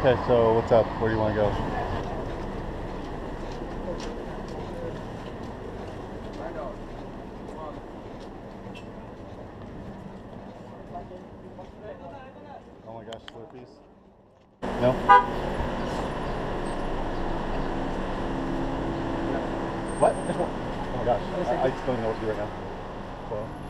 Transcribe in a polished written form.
Okay, so what's up? Where do you want to go? Oh my gosh, Slurpees? No? What? Oh my gosh, I just don't know what to do right now. So.